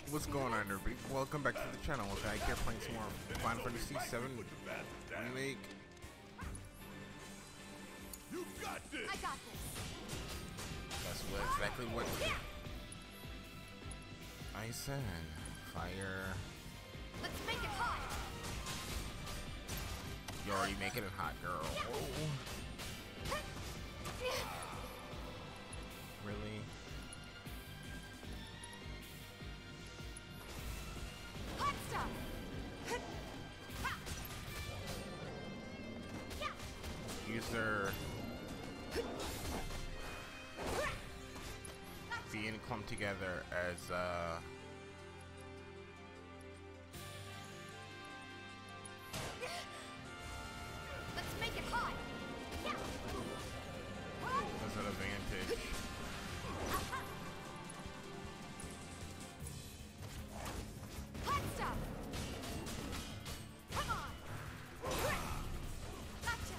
What's going on, everybody? Welcome back to the channel. We're back here playing some more Final Fantasy VII Remake. You got this. I got this. That's exactly what I said. Fire. Let's make it hot. You're already making it hot, girl. Oh. Really? Hot stuff. Use their being clumped together as Let's make it hot. as an advantage. Hot stuff. Come on. Gotcha.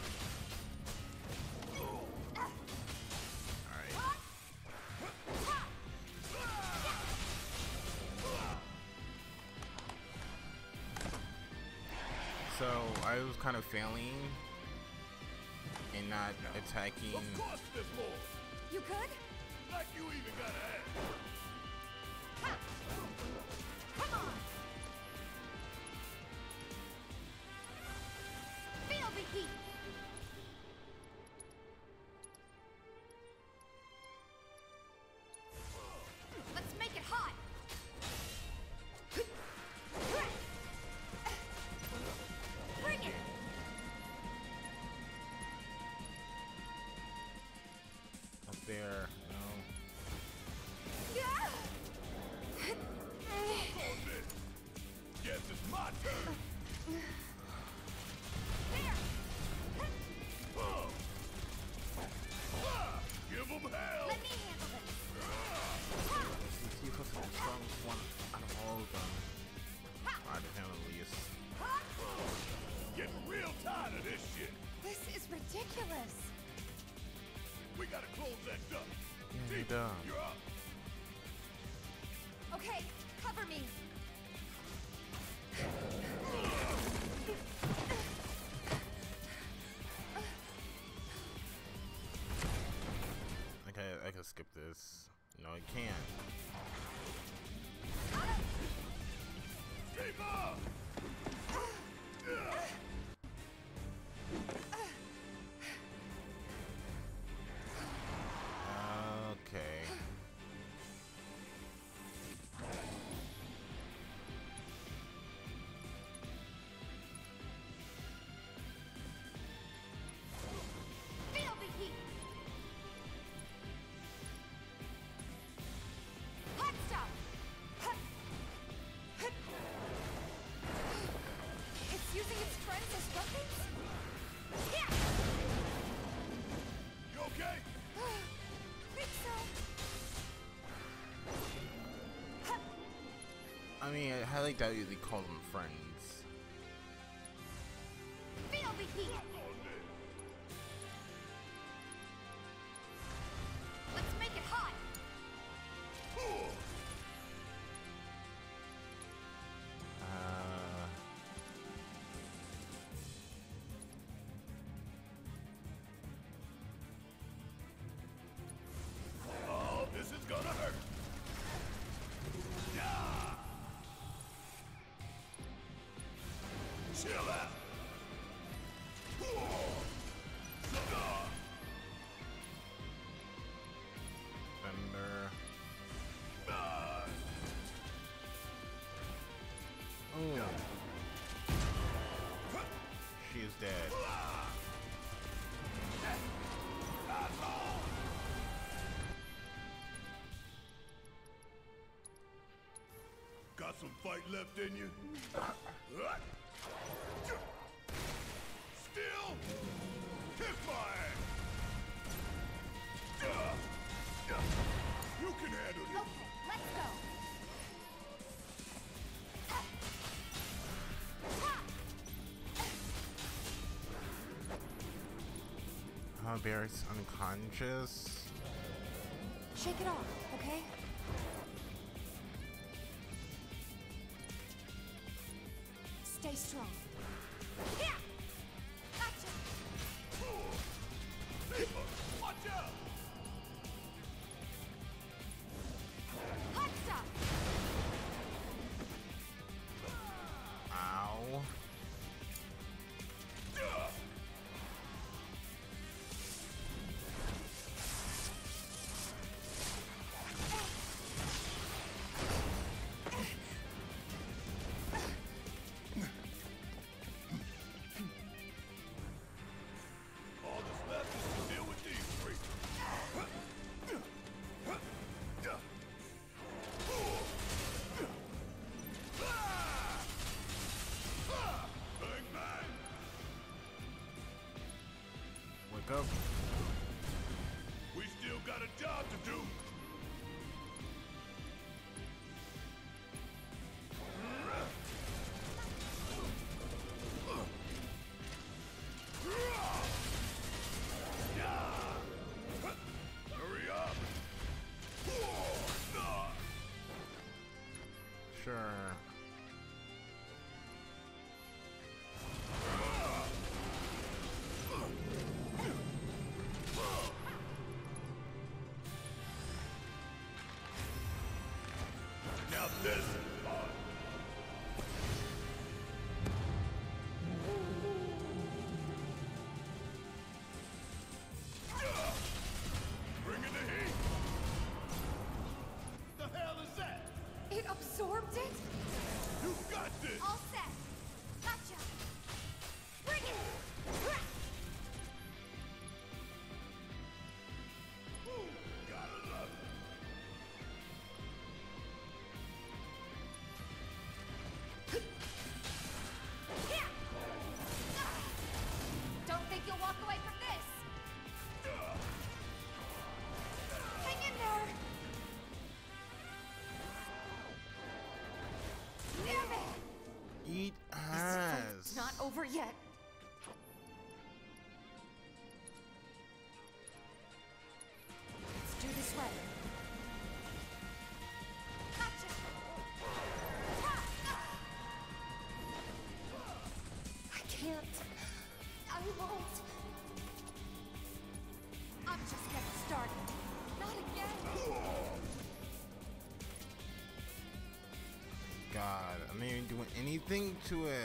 Alright. So I was kind of failing and not attacking. Of course there's more. You good? Like you even gotta ask. Come on. Feel the heat. Let's make it hot. Bring it. Up there, no. On this. Guess it's my turn. There. Give them hell. Let me handle this. Tifa's the strongest one out of all of them. Out of him at least. Getting real tired of this shit. This is ridiculous. We gotta close that duck. Yeah, Tifa, duh. you're up. Okay, cover me. Okay, I can skip this. No, I can't. Tifa! Okay. Feel the heat. Hot stuff. It's using its friends as weapons? Yeah. You okay? Think so. I mean, I highly doubt you they call them friends. Feel the heat. On this. Let's make it hot. Oh, this is gonna hurt. Yeah. Chill out. Thunder. Ah. Oh. She is dead. Got some fight left in you? Still? Kiss my ass! You can handle this. Okay, let's go. Barrett's unconscious. Shake it off, okay? Stay strong. Yeah! Gotcha! Watch out! Hot stuff! Ow. All that's left is to deal with these three. Bang, bang! Wake up. We still got a job to do. Hurry up! Sure. Now this is fun. Bring in the heat. The hell is that? It absorbed it? You got this. All set. Gotcha. Bring it! Ooh, gotta love it. Yeah! Don't think you'll walk away from this. Hang in there. Damn it! Eat It's ass. not over yet. Let's do this right. Gotcha! I can't. I won't. I'm just getting started. Not again. God, I'm not even doing anything to it.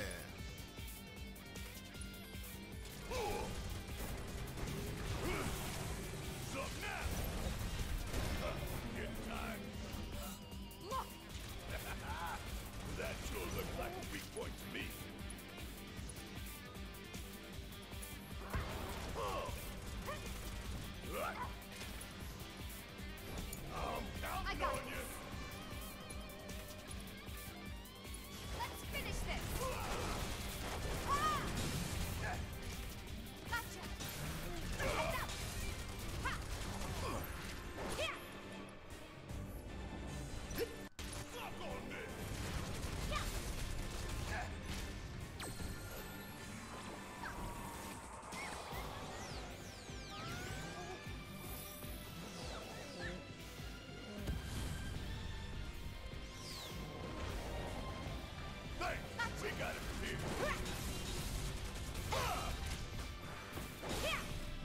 Sup now? Getting tired. Look! That sure looks like a weak point to me. I'm I counting got on this. you. Let's finish this! Ah! Gotcha! Heads up! Ha! Here! Suck on this. Yeah! Thanks. We got it from here. Here!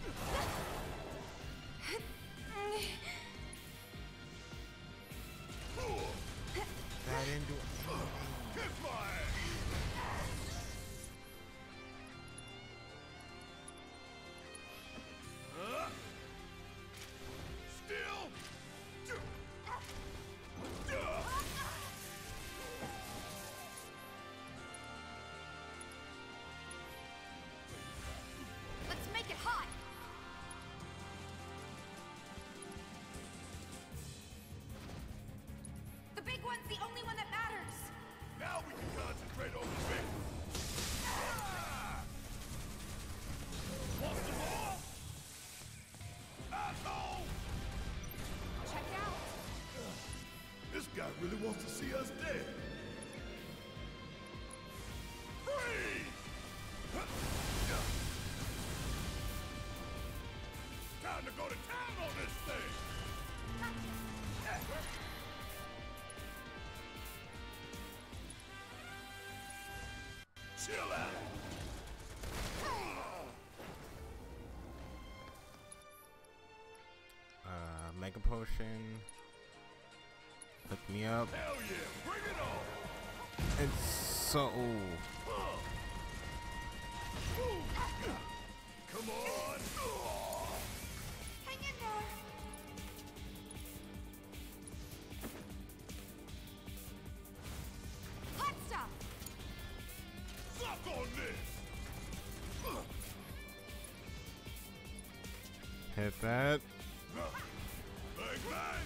That didn't do anything. Kiss my ass. Still. Let's make it hot! The big one's the only one that matters! Now we can concentrate on the big. Want some more? Asshole! Check out! This guy really wants to see us dead. Freeze! Time to go to town on this thing! Chill out. Mega potion. Hook me up. Hell yeah, bring it on. It's so. Come on. Hang in there. Hot stuff. Suck on this. Hit that. Bang, bang.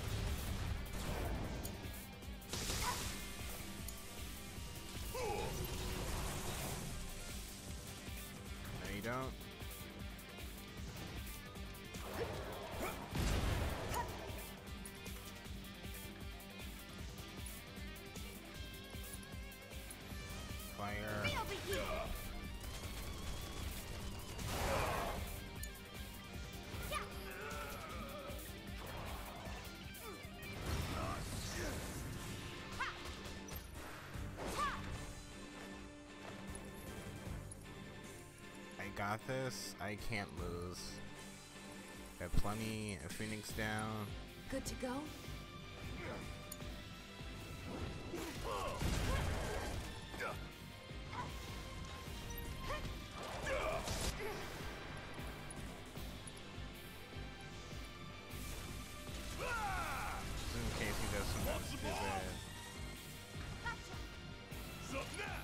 No, you don't. Fire. Feel the heat. Yeah. Ha. Ha. I got this. I can't lose. Got plenty. A Phoenix down. Good to go. Just in case he does something stupid. Gotcha. Suck now.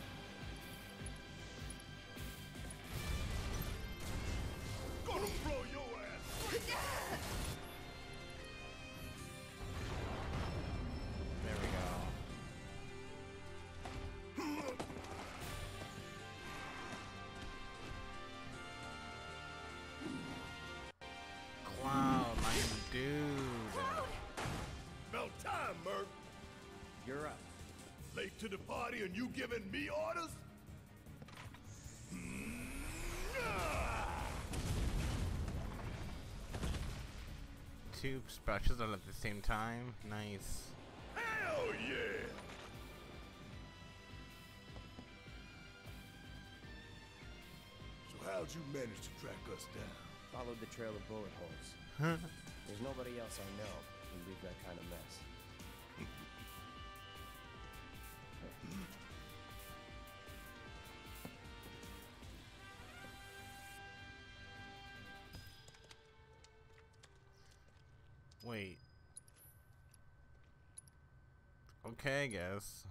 Gonna throw your ass. There we go. Cloud, my dude. About time, Merc. You're up. Late to the party and you giving me orders? Two specials all at the same time. Nice. Hell yeah! So how'd you manage to track us down? Followed the trail of bullet holes. There's nobody else I know who'd leave that kind of mess. Wait. Okay, I guess.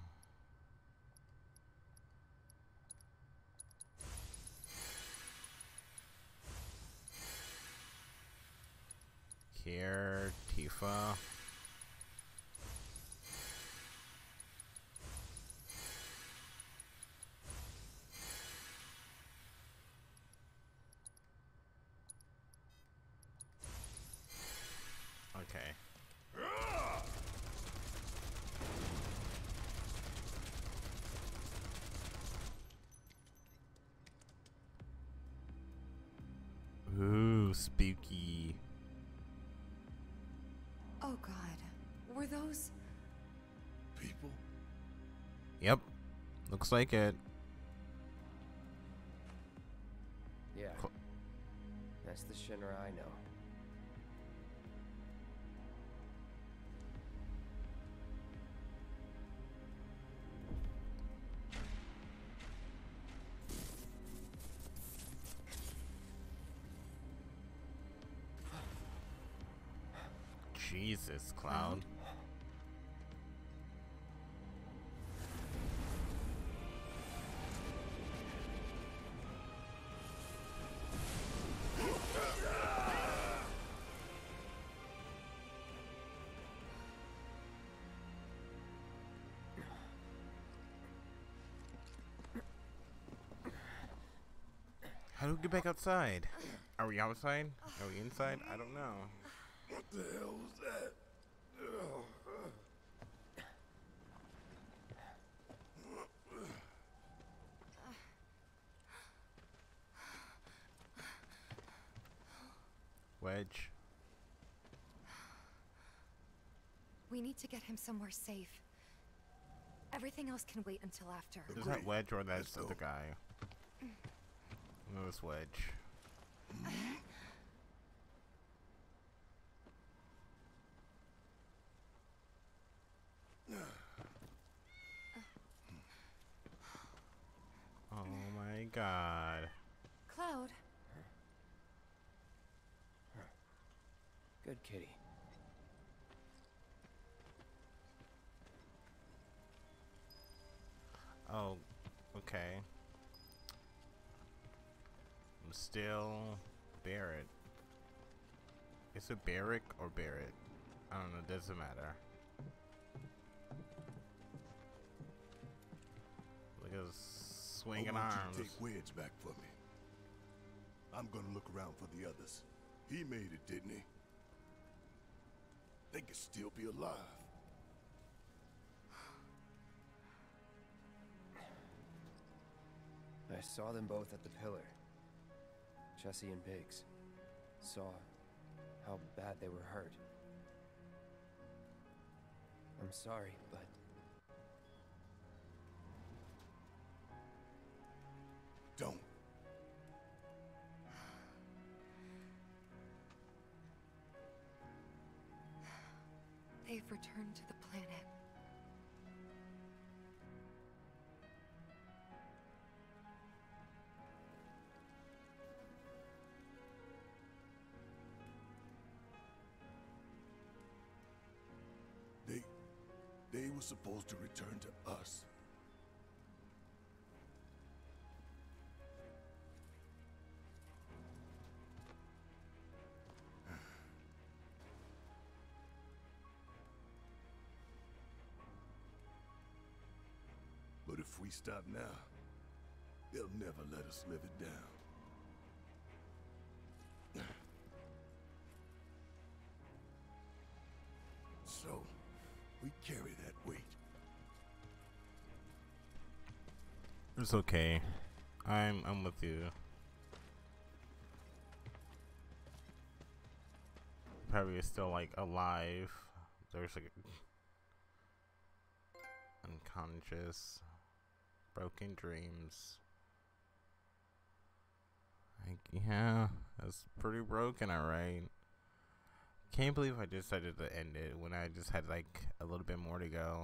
Here, Tifa. Okay. Ooh, spooky. Oh God. Were those? People? Yep. Looks like it. Yeah. Cool. That's the Shinra I know. Jesus, Cloud. How do we get back outside? Are we outside? Are we inside? I don't know. What the hell was that? Wedge. We need to get him somewhere safe. Everything Everything else can wait until after. Is that Wedge or Let's that's the go. other guy? No, it's Wedge. Oh my god. Cloud, Good kitty. Oh, okay. I'm still Barrett. Is it Barrick or Barrett? I don't know, doesn't matter. Look at his swinging I want arms. you to take Wedge back for me. I'm gonna look around for the others. He made it, didn't he? They could still be alive. I saw them both at the pillar. Jesse and Biggs. Saw how bad they were hurt. I'm sorry, but Don't. they've returned to the planet. They were supposed to return to us. But if we stop now, they'll never let us live it down. So, we carry that weight. It's okay. I'm with you. Probably is still like alive. There's like unconscious, broken dreams. Like, yeah, that's pretty broken, alright. Can't believe I decided to end it when I just had like a little bit more to go.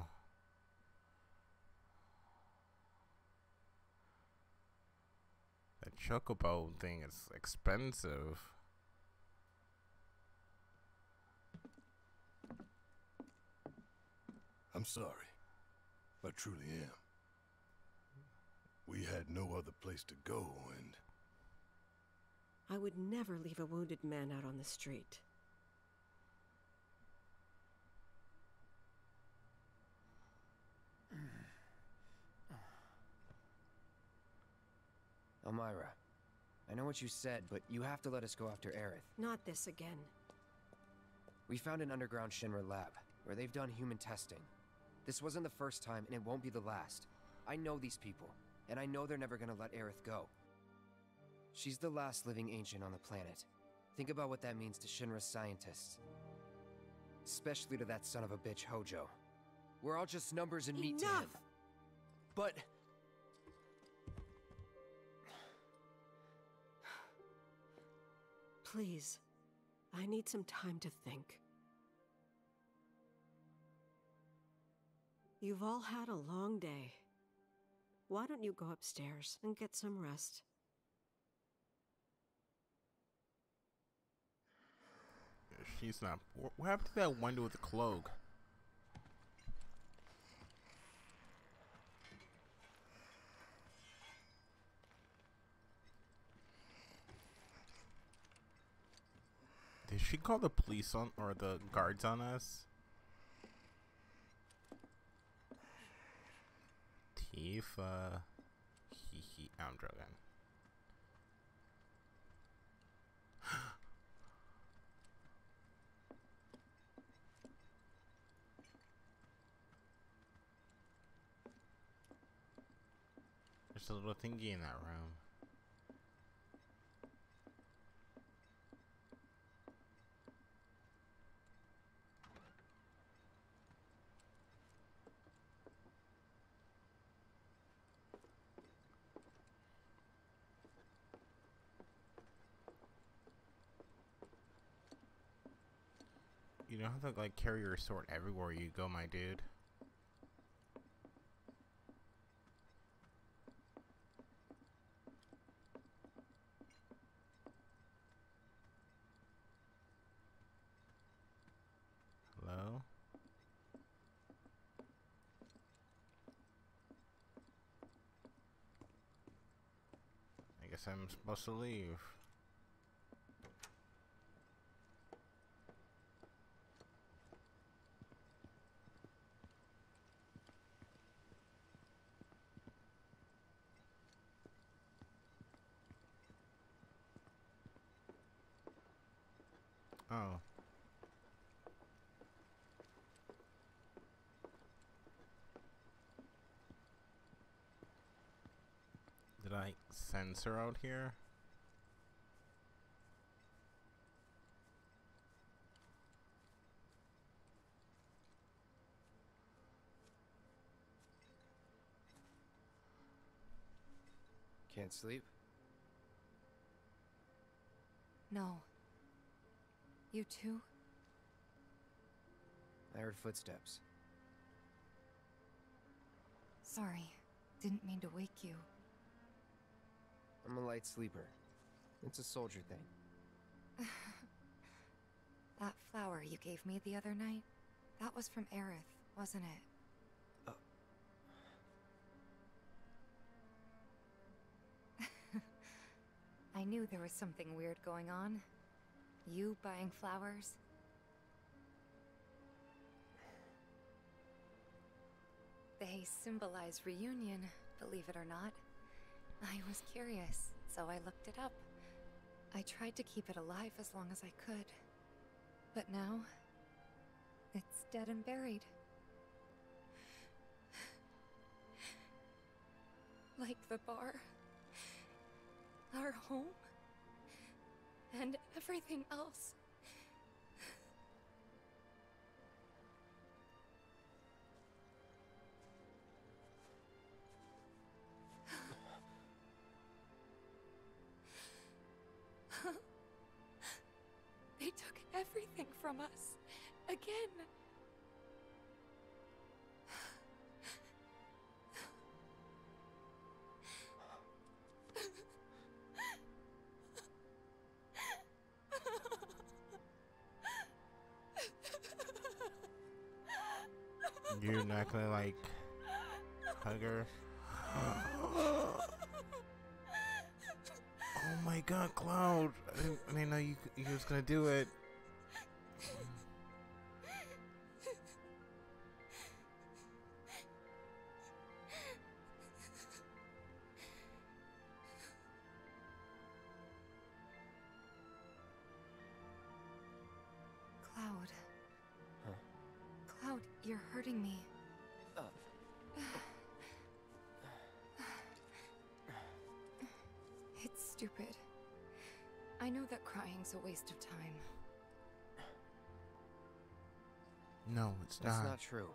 That chocobo thing is expensive. I'm sorry. I truly am. We had no other place to go, and I would never leave a wounded man out on the street. Elmyra, I know what you said, but you have to let us go after Aerith. Not this again. We found an underground Shinra lab, where they've done human testing. This wasn't the first time, and it won't be the last. I know these people, and I know they're never gonna let Aerith go. She's the last living ancient on the planet. Think about what that means to Shinra's scientists. Especially to that son of a bitch, Hojo. We're all just numbers and meat to him. Enough! But... Please, I need some time to think. You've all had a long day. Why don't you go upstairs and get some rest? She's not. What happened to that window with the cloak? Did she call the police on or the guards on us? Tifa. Hee. I'm joking. There's a little thingy in that room. You don't have to like carry your sword everywhere you go, my dude. Hello? I guess I'm supposed to leave. Oh. Did I censor out here? Can't sleep? No. You too? I heard footsteps. Sorry. Didn't mean to wake you. I'm a light sleeper. It's a soldier thing. That flower you gave me the other night? That was from Aerith, wasn't it? I knew there was something weird going on. You buying flowers? They symbolize reunion, believe it or not. I was curious, so I looked it up. I tried to keep it alive as long as I could. But now, it's dead and buried. Like the bar, our home, and everything else. They took everything from us. Again. You're not gonna like hug her? Oh my god, Cloud! I didn't know you was gonna do it. Cloud. Huh? Cloud, you're hurting me. It's stupid. I know that crying's a waste of time. No, it's That's not. not true.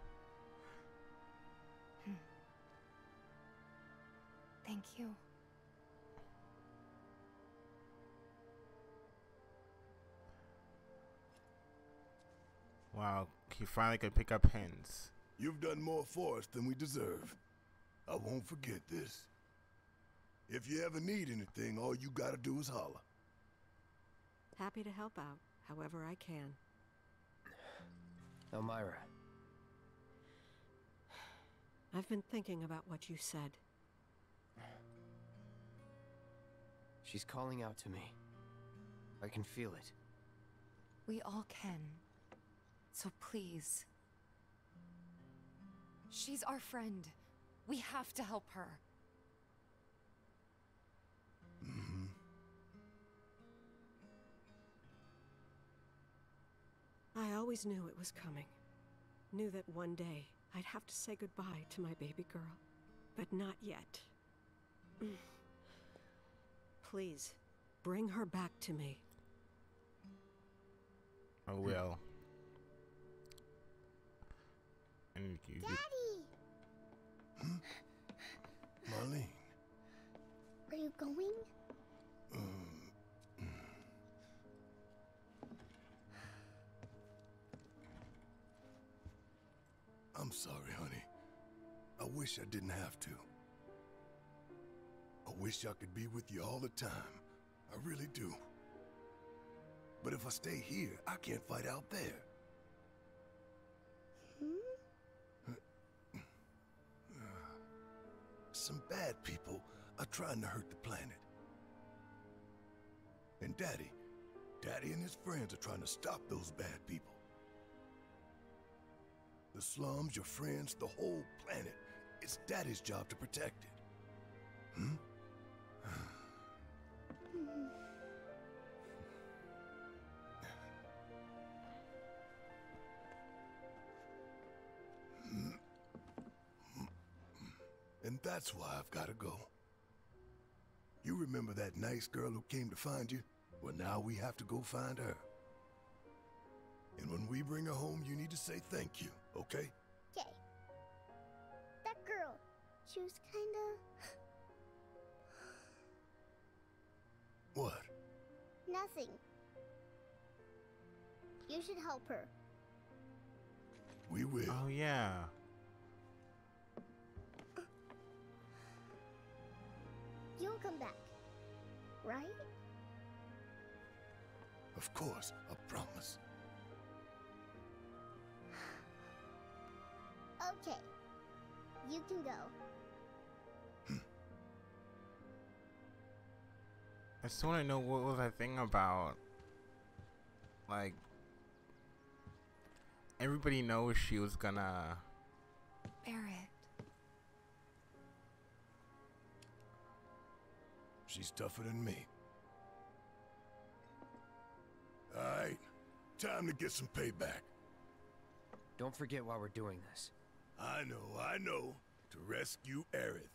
Thank you. Wow, he finally could pick up hens. You've done more for us than we deserve. I won't forget this. If you ever need anything, all you gotta do is holler. Happy to help out, however I can. Elmyra. I've been thinking about what you said. She's calling out to me. I can feel it. We all can. So please. She's our friend. We have to help her. Mm-hmm. I always knew it was coming. Knew that one day I'd have to say goodbye to my baby girl. But not yet. Please, bring her back to me. I will. And Daddy! Marlene. Are you going? sorry, honey. I wish I didn't have to. I wish I could be with you all the time. I really do. But if I stay here, I can't fight out there. Some bad people are trying to hurt the planet. And Daddy and his friends are trying to stop those bad people. The slums, your friends, the whole planet. It's Daddy's job to protect it. Hmm? And that's why I've got to go. You remember that nice girl who came to find you? Well, now we have to go find her. And when we bring her home, you need to say thank you, okay? Okay. That girl, she was kinda... What? nothing. You should help her. We will. Oh, yeah. You'll come back, right? Of course, I promise. Okay. You can go. I just want to know, what was that thing about? Like, everybody knows she was gonna... Barrett. She's tougher than me. Alright, time to get some payback. Don't forget why we're doing this. I know. To rescue Aerith.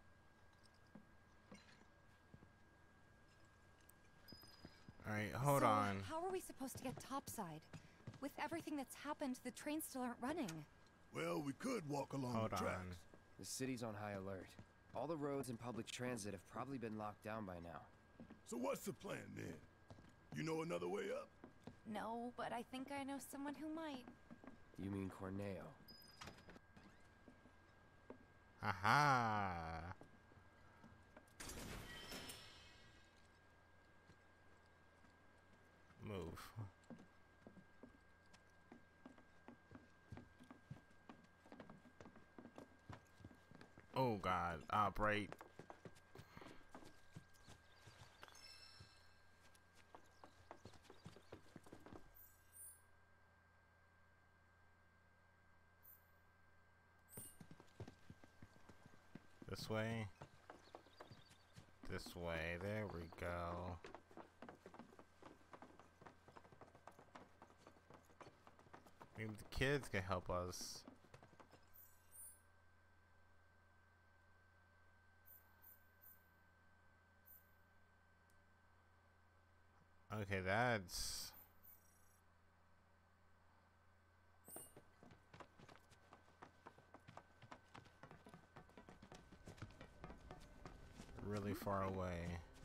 Alright, hold So, on. How are we supposed to get topside? With everything that's happened, the trains still aren't running. Well, we could walk along Hold the on. tracks. The city's on high alert. All the roads and public transit have probably been locked down by now. So what's the plan then? You know another way up? No, but I think I know someone who might. You mean Corneo? Aha! Move. Oh god, operate. This way. This way. There we go. Maybe the kids can help us. Okay, that's... really far away.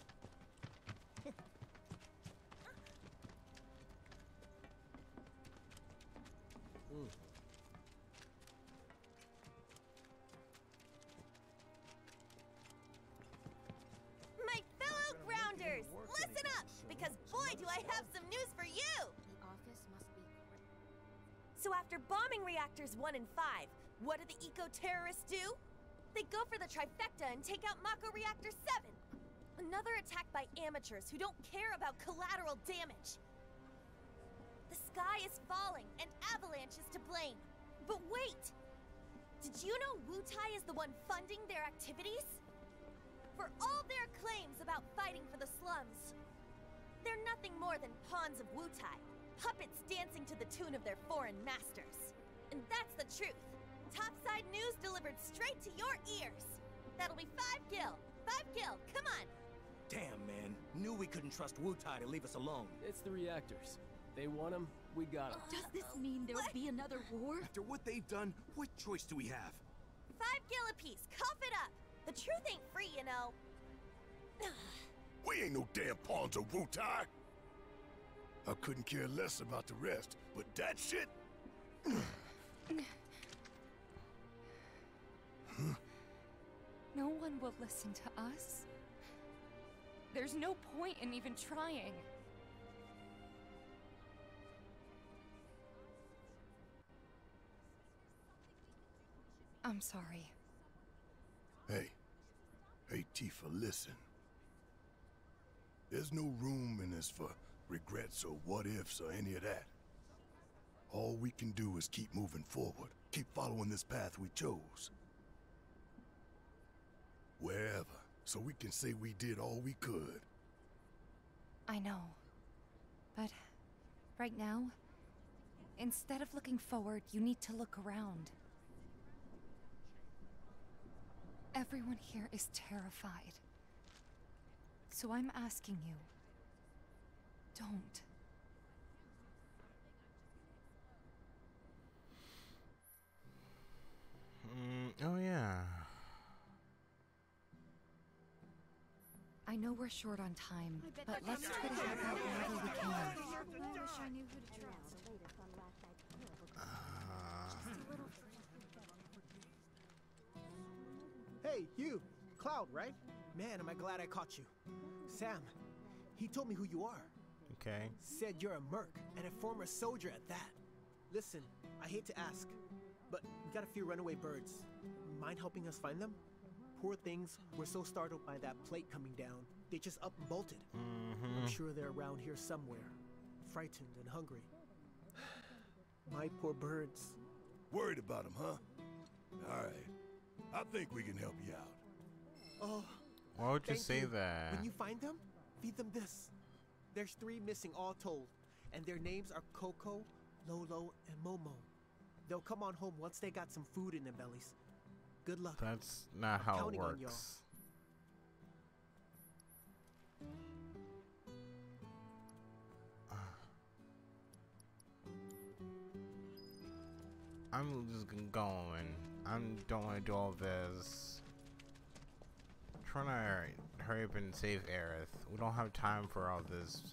My fellow grounders, listen up, because boy do I have some news for you! The office must be... So after bombing reactors 1 and 5, what do the eco-terrorists do? They go for the trifecta and take out Mako Reactor 7! Another attack by amateurs who don't care about collateral damage. The sky is falling, and Avalanche is to blame. But wait! Did you know Wutai is the one funding their activities? For all their claims about fighting for the slums, they're nothing more than pawns of Wutai, puppets dancing to the tune of their foreign masters. And that's the truth. Topside news delivered straight to your ears. That'll be 5 gil. 5 gil, come on. Damn, man. Knew we couldn't trust Wutai to leave us alone. It's the reactors. They want them, we got them. Does this mean there'll be another war? After what they've done, what choice do we have? 5 gil apiece, cough it up. The truth ain't free, you know. We ain't no damn pawns of Wutai. I couldn't care less about the rest, but that shit... No one will listen to us. There's no point in even trying. I'm sorry. Hey. Hey, Tifa, listen. There's no room in this for regrets or what-ifs or any of that. All we can do is keep moving forward. Keep following this path we chose. Wherever, so we can say we did all we could. I know. But right now, instead of looking forward, you need to look around. Everyone here is terrified. So I'm asking you, don't. Oh yeah. I know we're short on time, but let's try to help out whenever we can. Hey, you! Cloud, right? Man, am I glad I caught you. Sam, he told me who you are. Okay. Said you're a merc, and a former soldier at that. Listen, I hate to ask, but we got a few runaway birds. Mind helping us find them? Poor things were so startled by that plate coming down, they just up and bolted. I'm sure they're around here somewhere, frightened and hungry. My poor birds. Worried about them, huh? Alright. I think we can help you out. Oh, why would you thank say you. that? When you find them, feed them this. There's 3 missing all told, and their names are Coco, Lolo, and Momo. They'll come on home once they got some food in their bellies. Good luck. That's not how it counting on y'all. works. I'm just going. I don't want to do all this. Trying to hurry up and save Aerith. We don't have time for all this.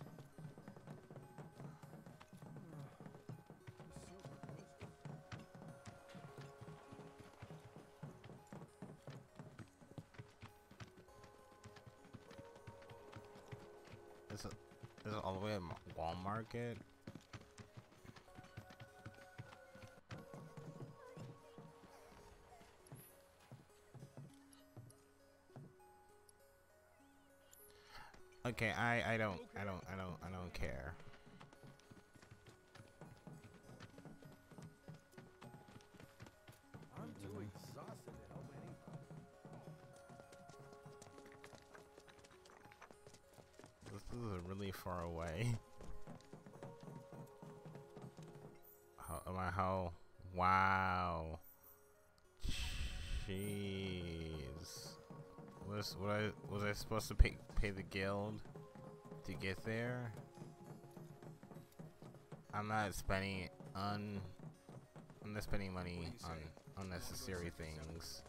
Is it all the way at Wall Market? Okay, I don't care. I'm too exhausted to help anybody. This is really far away. How? Wow. Jeez. Was I supposed to pay the guild to get there? I'm not spending money on unnecessary things.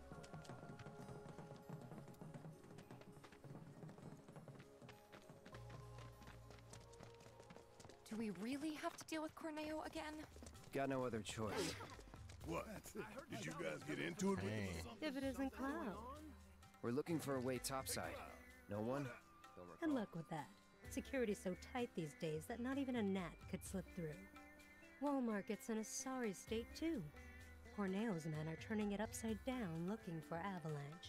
Do we really have to deal with Corneo again? Got no other choice. What? Did you guys get into it? Hey. If it isn't Cloud. We're looking for a way topside. No one? And luck with that. Security's so tight these days that not even a gnat could slip through. Wall Market's in a sorry state too. Corneo's men are turning it upside down looking for Avalanche.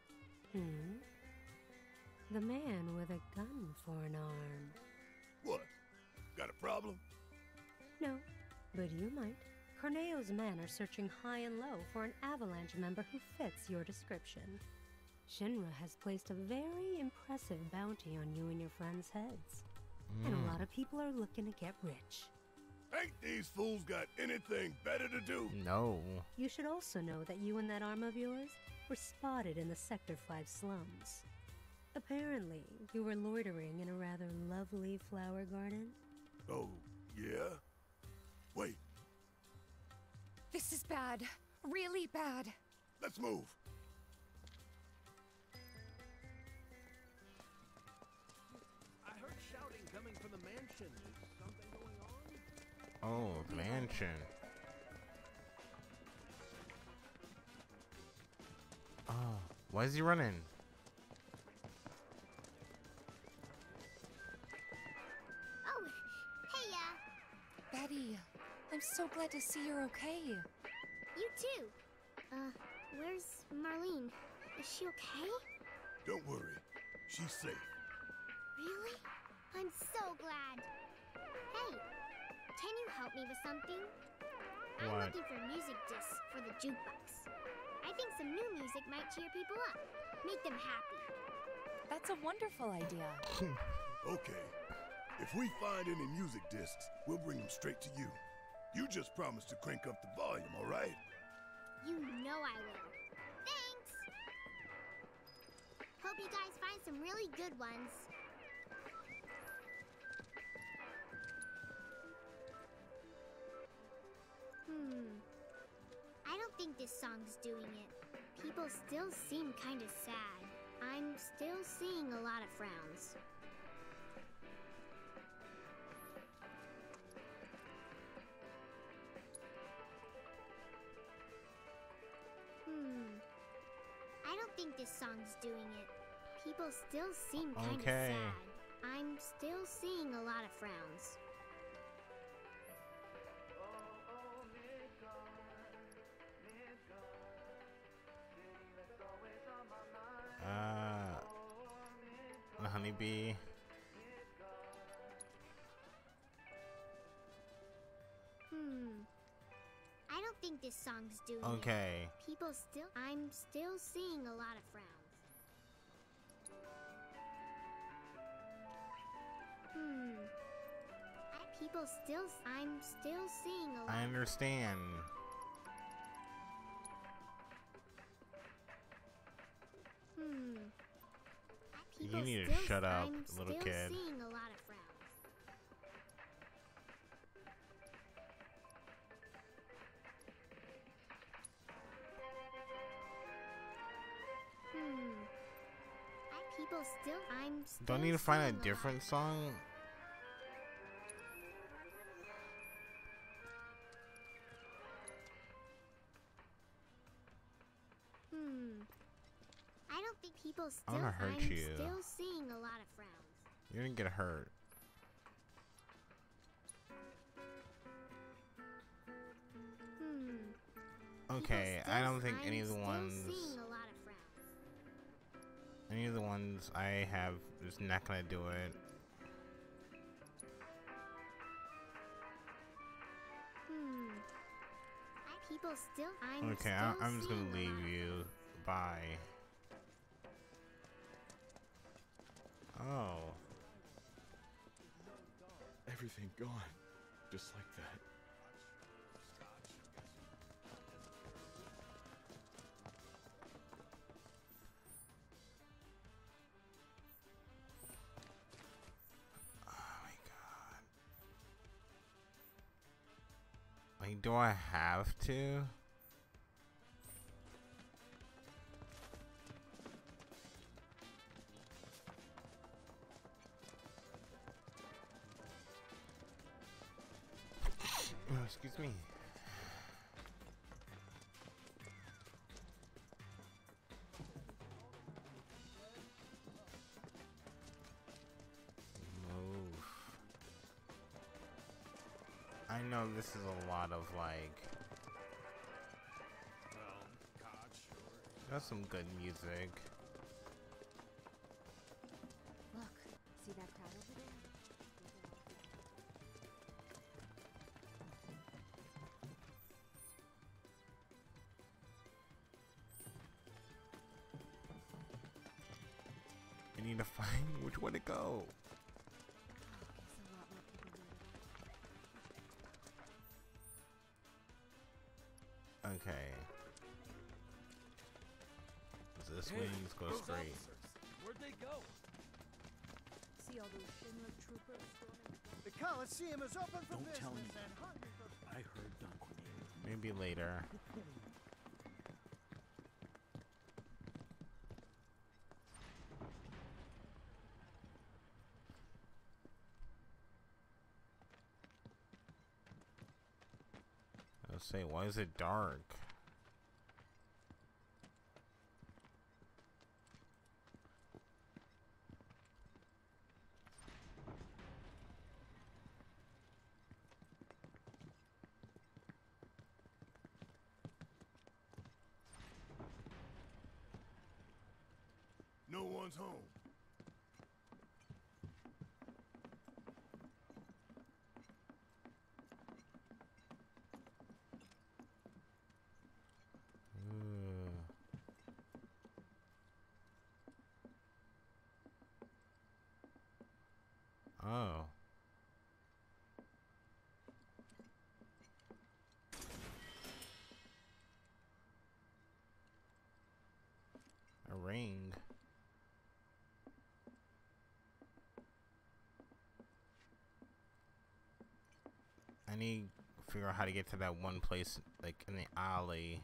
The man with a gun for an arm. What? Got a problem? No, but you might. Corneo's men are searching high and low for an Avalanche member who fits your description. Shinra has placed a very impressive bounty on you and your friends' heads. And a lot of people are looking to get rich. Ain't these fools got anything better to do? No. You should also know that you and that arm of yours were spotted in the Sector 5 slums. Apparently, you were loitering in a rather lovely flower garden. Oh, yeah? Wait, This is bad. Really bad. let's move. I heard shouting coming from the mansion. Is something going on? Oh, the mansion. Oh, Why is he running? Oh, hey, Betty, I'm so glad to see you're okay. you too. Where's Marlene? Is she okay? Don't worry. She's safe. Really? I'm so glad. Hey, can you help me with something? I'm What? looking for music discs for the jukebox. I think some new music might cheer people up, make them happy. That's a wonderful idea. Okay. If we find any music discs, we'll bring them straight to you. You just promise to crank up the volume, all right? You know I will. Thanks! Hope you guys find some really good ones. I don't think this song's doing it. People still seem kinda sad. I'm still seeing a lot of frowns. I don't think this song's doing it. People still seem kinda Okay. sad. I'm still seeing a lot of frowns. The honeybee. I don't think this song's doing Okay. it. People still... I'm still seeing a lot of frowns. People still... I'm still seeing a lot... I understand. You need to shut up, little kid. Seeing a lot of frowns. People still... I'm still... Do I need to find a seeing different song? I don't think people still... I'm gonna hurt I'm you. still seeing a lot of frowns. You're gonna get hurt. Okay, I don't think any of the ones... Seeing a lot of frowns. Any of the ones I have is not gonna do it. People still... Okay, I'm just gonna leave you. Bye. Oh. Everything gone. Just like that. Oh my god. Like, do I have to? Oh, excuse me. Move. I know this is a lot of like. That's some good music. Look, see that crowd over there? I need to find which way to go. Okay. This way needs to go straight. Where'd they go? See all those Shinra troopers storming? The Coliseum is open for Don't business tell me. and hundreds of... I heard Don Cornelius. Maybe later. Let's say, why is it dark? one's home. Oh. A ring. I need to figure out how to get to that one place, like in the alley.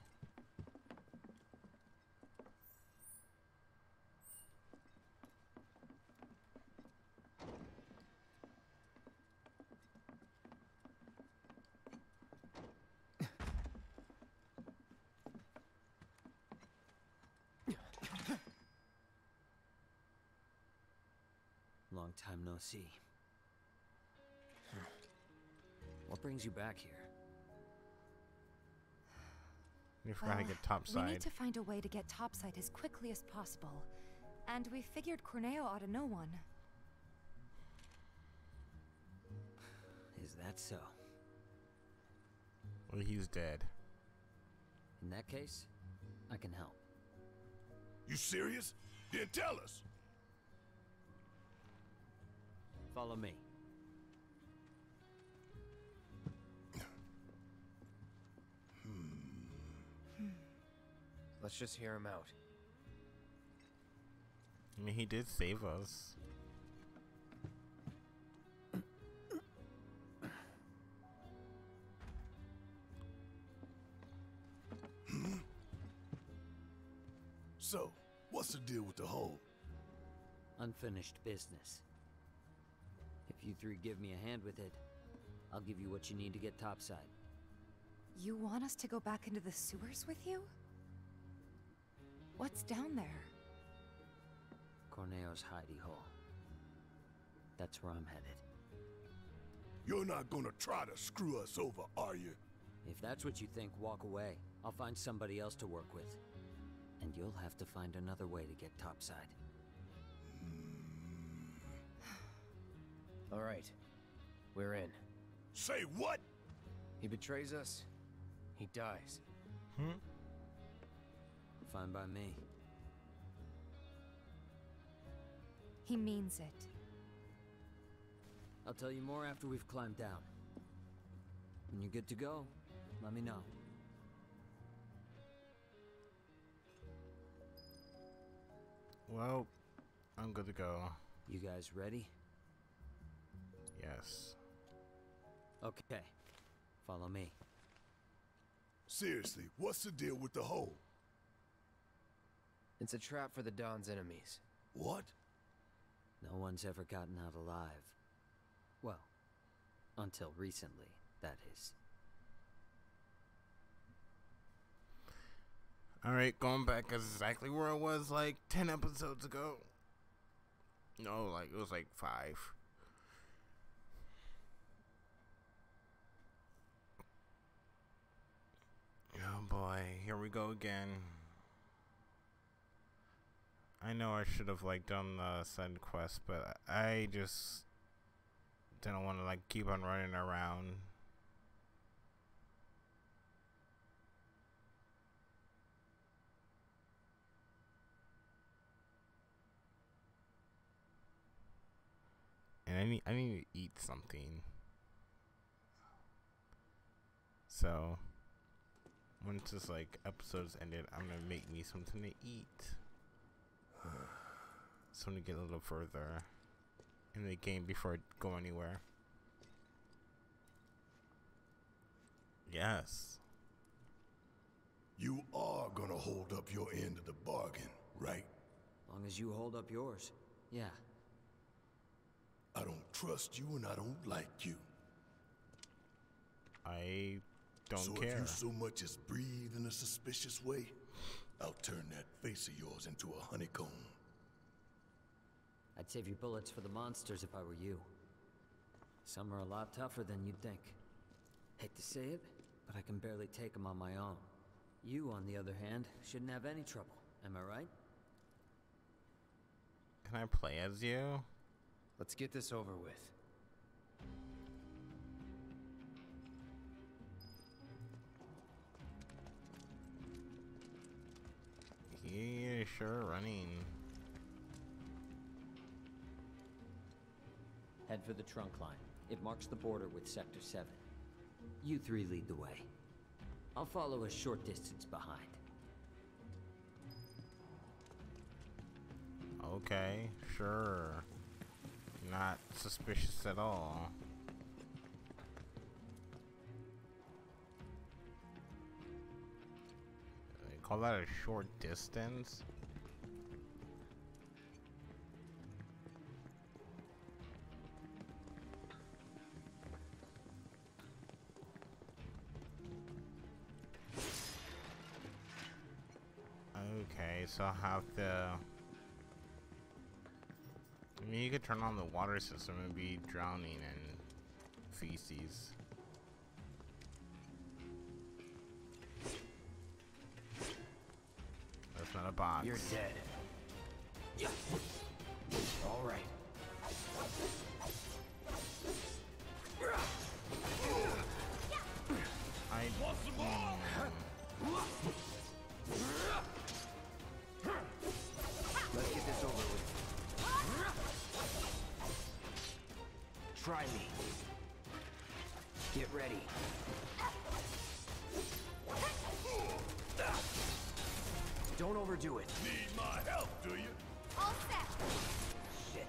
Long time no see. What brings you back here? We forgot to get topside. We need to find a way to get topside as quickly as possible. And we figured Corneo ought to know one. Is that so? Well, he's dead. In that case, I can help. You serious? Then tell us. Follow me. Let's just hear him out. I mean, he did save us. So, what's the deal with the hole? Unfinished business. If you three give me a hand with it, I'll give you what you need to get topside. You want us to go back into the sewers with you? What's down there? Corneo's hidey hole. That's where I'm headed. You're not gonna try to screw us over, are you? If that's what you think, walk away. I'll find somebody else to work with. And you'll have to find another way to get topside. All right. We're in. Say what? He betrays us. He dies. Fine by me. He means it. I'll tell you more after we've climbed down. When you're good to go, let me know. Well, I'm good to go. You guys ready? Yes. Okay. Follow me. Seriously, what's the deal with the hole? It's a trap for the Dawn's enemies. What? No one's ever gotten out alive. Well, until recently, that is. Alright, going back exactly where I was like 10 episodes ago. No, like, it was like 5. Oh boy, here we go again. I know I should have like done the side quest, but I just didn't want to like keep on running around. And I need to eat something. So once this like episode's ended, I'm gonna make me something to eat. So I'm gonna get a little further in the game before I go anywhere. Yes. You are gonna hold up your end of the bargain, right? Long as you hold up yours, yeah. I don't trust you and I don't like you. I don't care. care. So if you so much as breathe in a suspicious way, I'll turn that face of yours into a honeycomb. I'd save your bullets for the monsters if I were you. Some are a lot tougher than you'd think. Hate to say it, but I can barely take them on my own. You, on the other hand, shouldn't have any trouble. Am I right? Can I play as you? Let's get this over with. Yeah, sure, running. Head for the trunk line. It marks the border with Sector 7. You three lead the way. I'll follow a short distance behind. Okay, sure. Not suspicious at all. They call that a short distance? Okay, so I'll have to... I mean, you could turn on the water system and be drowning in feces. That's not a box. You're dead. Yeah. All right. Let's get this over with. Try me. Get ready. Don't overdo it. Need my help, do you? All set. Shit.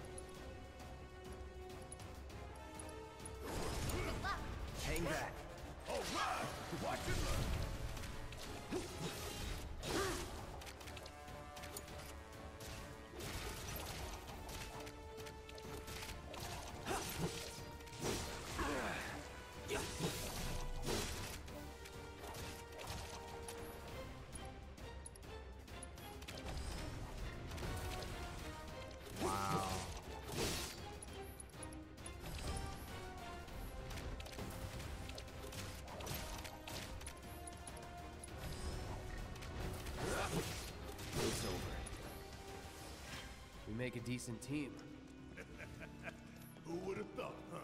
Good luck. Hang back. All right. Watch it learn. It's over. We make a decent team. Who would have thought, huh?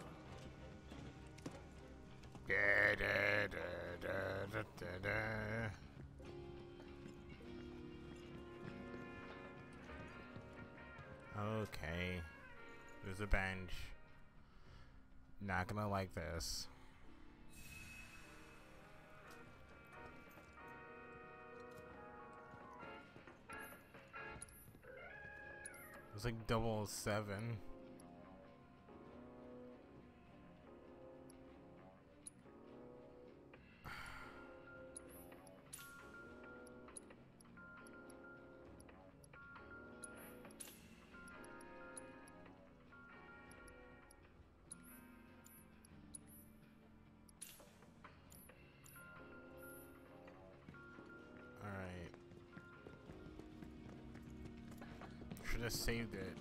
Okay. There's a bench. Not gonna like this. It's like 007. Should have saved it.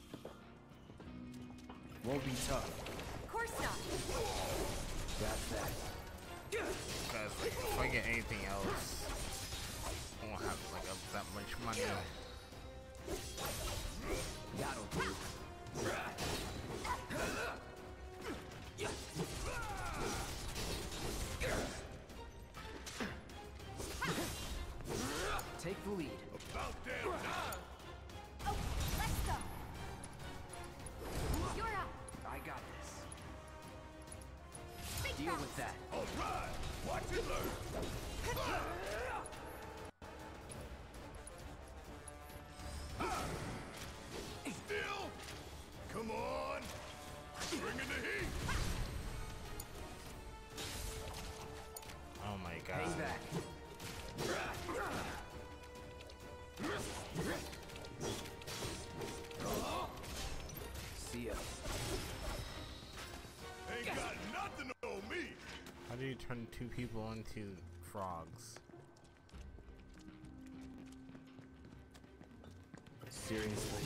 Won't be tough. Of course not. That's that. Because like, if I get anything else, I won't have like that much money. That'll do. Take the lead. About damn time. Oh, let's go. You're up. I got this. Big Deal bounce. with that. All right. Watch it learn. Still. Come on. Bring in the heat. Oh my god. Hang back. See ya. Ain't got nothing on me. How do you turn two people into frogs? Seriously.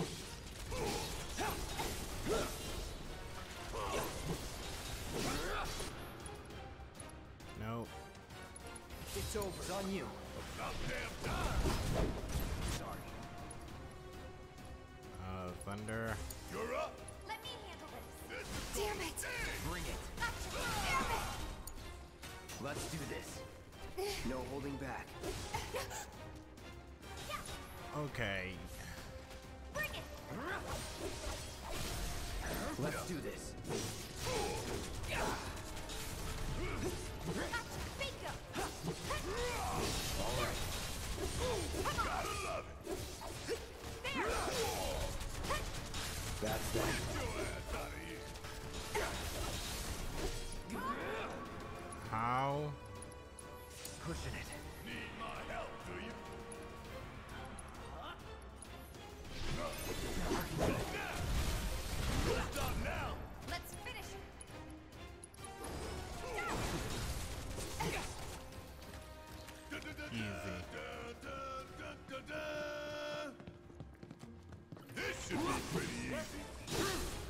Nope. It's over. It's on you. About damn time. Sorry. Okay. Bring it. Let's do this. Bingo. All right. Gotta love it. There. That's that. Get your ass out of here. How? Pushing it. Need my help, do you? Stop now. Let's finish it. Easy. This should be pretty easy.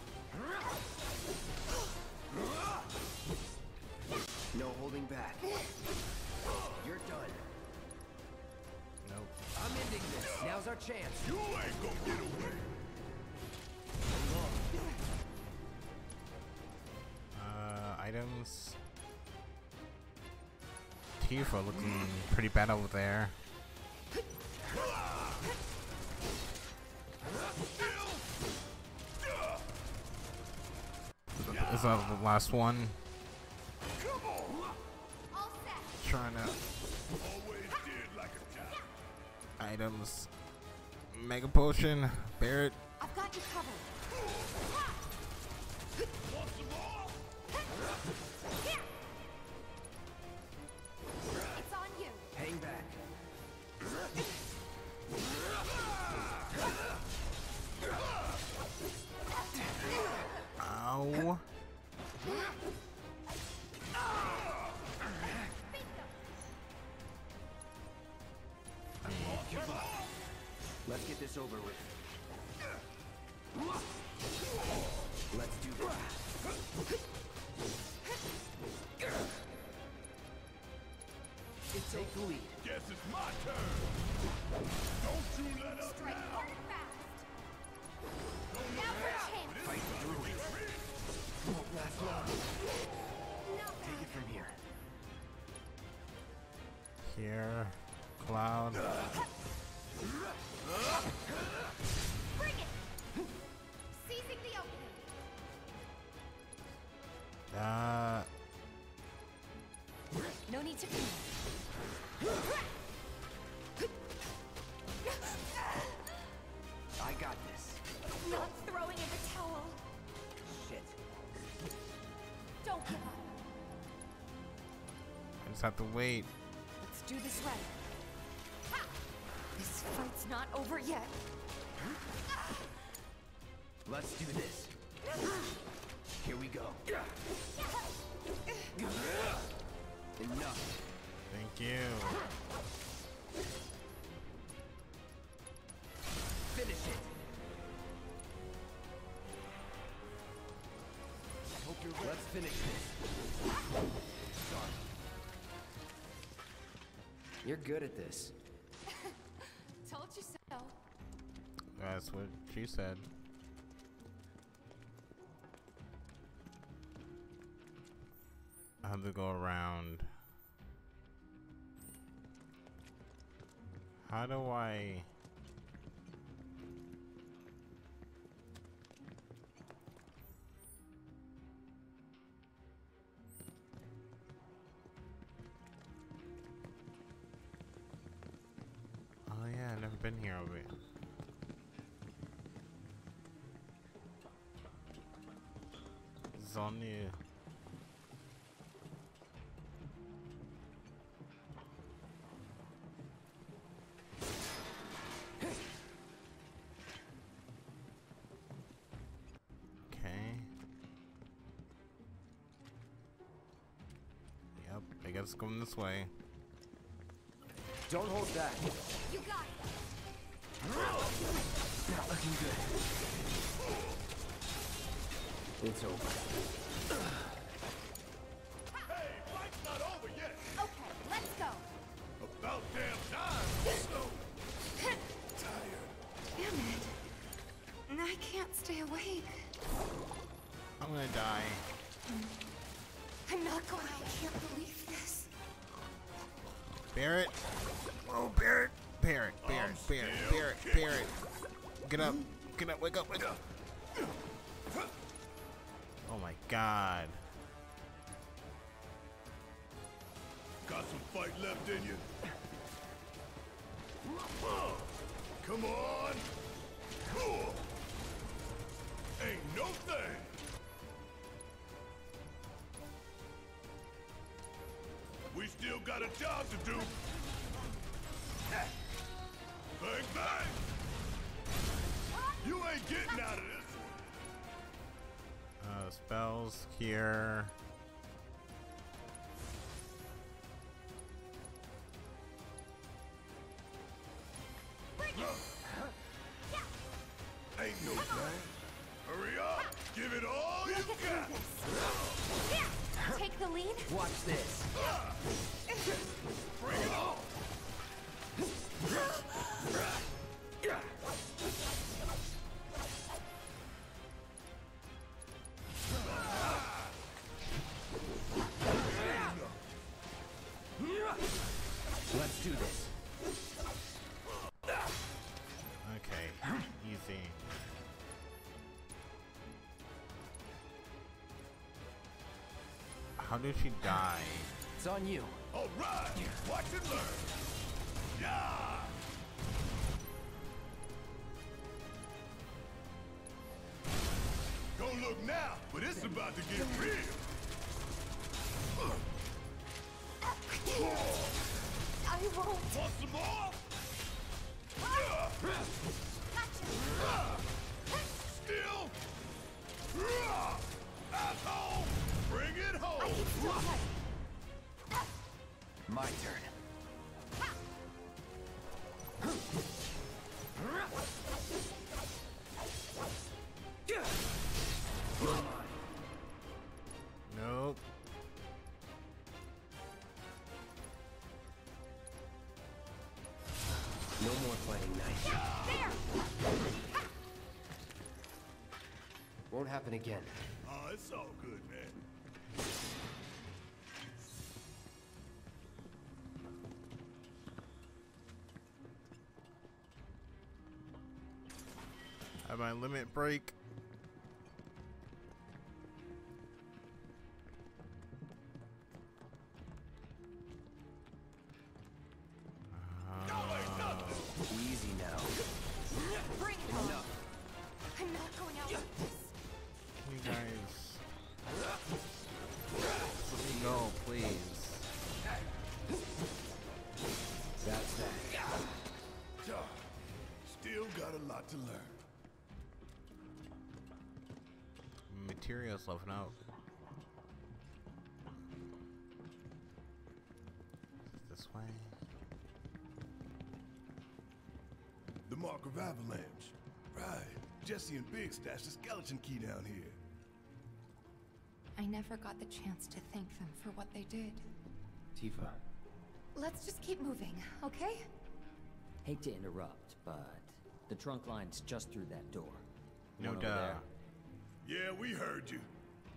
No holding back. You're done. Nope. I'm ending this. Now's our chance. You ain't gonna get away. Items. Tifa looking pretty bad over there. Is that the last one? Trying to Always did like a job. items. Mega potion. Barret. I've got you covered. Want some more? It's on you. Hang back. Ow. Let's get this over with. Let's do this. Take the lead. Guess it's my turn. Don't you let up Strike now. hard and fast. Now for chance. Fight through it. Won't last long. Take it from here. Here. Cloud. Bring it. Seizing the opening. No need to panic. I got this. Not throwing in the towel. Shit. Don't give up. I just have to wait. Let's do this right. Ha! This fight's not over yet. Let's do this. Here we go. Enough. Thank you. Finish it. Hope you're ready. Let's finish this. Sorry. You're good at this. Told you so. That's what she said. I have to go around. How do I... Oh yeah, I've never been here over here. This is all new. I guess it's going this way. Don't hold back. You got it. Not looking good. It's over. Hey, fight's not over yet. Okay, let's go. About damn time. So tired. Damn it. I can't stay awake. I'm gonna die. I'm not going. I can't believe this. Barret. Oh, Barret. Barret. I'm Bear it. Get up, wake up. Oh my god. Got some fight left in you? Come on! Ain't no thing! We still got a job to do! Bang, bang! You ain't getting out of this! Spells here. Ain't no plan. Hurry up! Give it all you got! Take the lead. Watch this. Bring it on! Let's do this. Okay, easy. How did she die? It's on you. All right! Watch and learn! Yeah! Don't look now, but it's about to get real! I won't. Want some more? Still? Asshole! Bring it home! My turn. Nope. No more fighting nice. Won't happen again. Oh, it's all good, man. Have my limit break. Easy now. Bring it on. I'm not going out like this. You guys. Let me go, please. That's that. Still got a lot to learn. Materials leveling out. This way. The Mark of Avalanche. Right. Jesse and Big stashed the skeleton key down here. I never got the chance to thank them for what they did. Tifa. Let's just keep moving, okay? Hate to interrupt, but the trunk line's just through that door. No One over duh. there. Yeah, we heard you.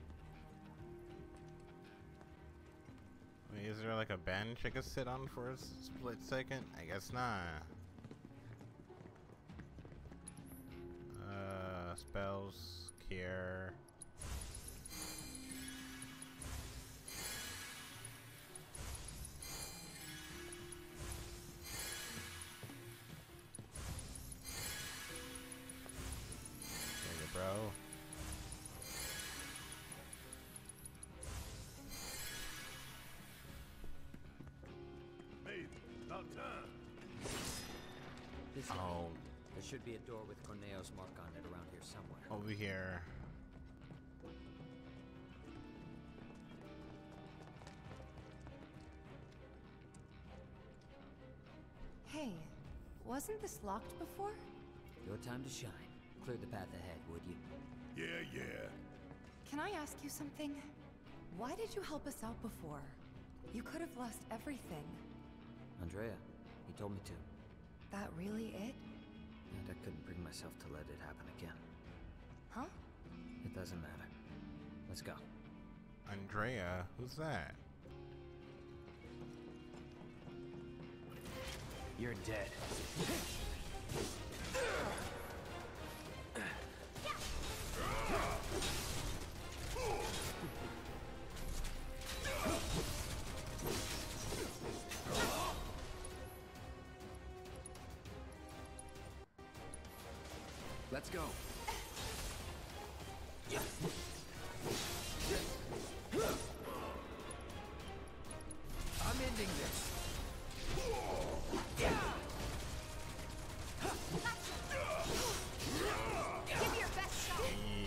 Wait, is there like a bench I could sit on for a split second? I guess not. Spells, cure. There you go, bro. Maybe. About time. This Oh. way. There should be a door with Corneo's mark on it around here somewhere. Over here. Hey, wasn't this locked before? Your time to shine. Clear the path ahead, would you? Yeah. Can I ask you something? Why did you help us out before? You could have lost everything. Andrea, he told me to. That really it? And I couldn't bring myself to let it happen again. Huh? It doesn't matter. Let's go. Andrea? Who's that? You're dead. Let's go. I'm ending this. Give me your best shot.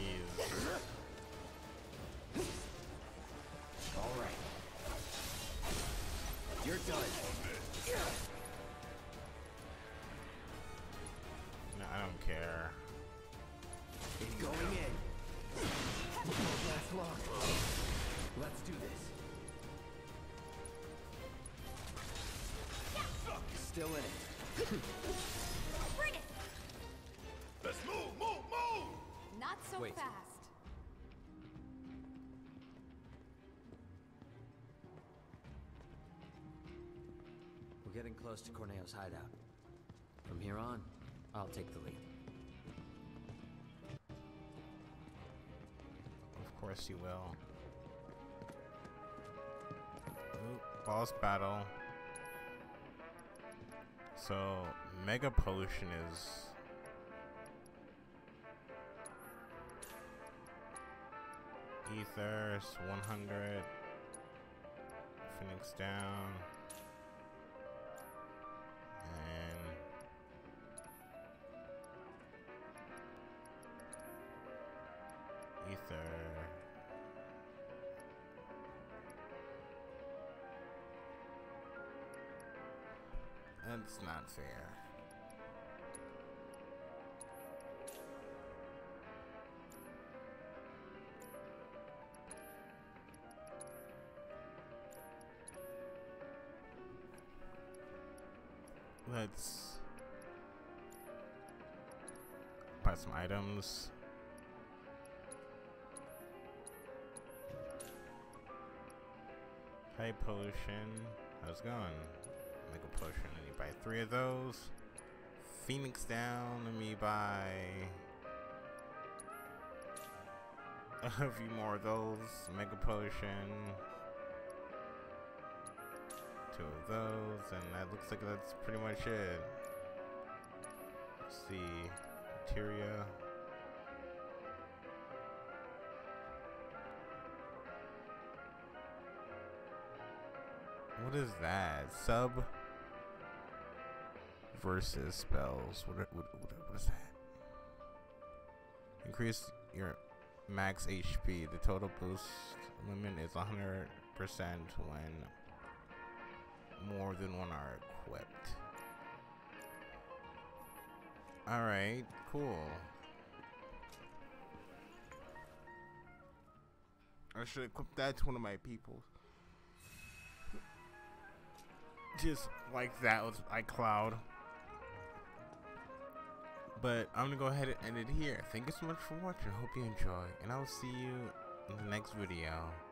All right. You're done. No, I don't care. It's going in. Won't last long. Let's do this. Still in it. Bring it. Let's move, move, move! Not so Wait. fast. We're getting close to Corneo's hideout. From here on, I'll take the lead. Of course you will. Ooh, boss battle. So, Mega Potion is... Ethers, 100. Phoenix down. And... Ether. That's not fair. Let's buy some items. High potion. How's it going? Mega potion. Let me buy 3 of those. Phoenix down. Let me buy a few more of those. Mega potion. 2 of those, and that looks like that's pretty much it. Let's see. Materia. What is that? Sub versus spells. What is that? Increase your max HP. The total boost limit is 100% when more than one are equipped. Alright, cool. I should equip that to one of my people. Just like that with iCloud. But I'm gonna go ahead and end it here. Thank you so much for watching. Hope you enjoy, and I will see you in the next video.